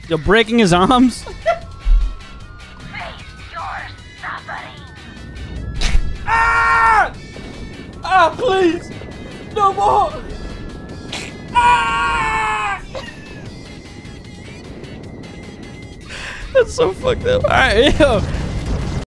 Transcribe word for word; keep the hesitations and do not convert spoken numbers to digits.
You're breaking his arms. Face your suffering. Ah! Ah, please! No more! Ah! That's so fucked up. All right, yo.